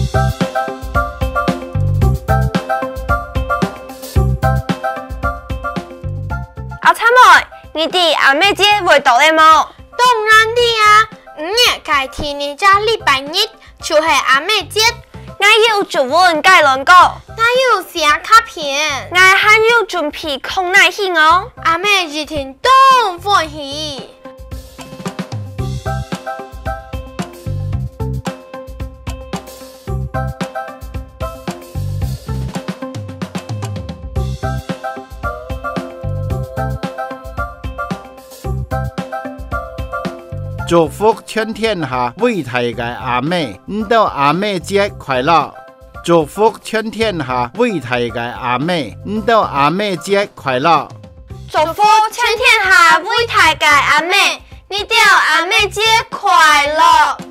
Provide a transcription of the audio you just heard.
阿参妹，你哋阿妹节会到嘞么？ 当然的啊，5月改天呢加礼拜日就是阿妹节。 我有做问介两个， 我有写卡片， 我还有准备空奶去哦。 阿妹一天都欢喜。 祝福全天下伟大的阿妹，到阿妹节快乐！祝福全天下伟大的阿妹，到阿妹节快乐！ 祝福全天下伟大的阿妹，你到阿妹节快乐！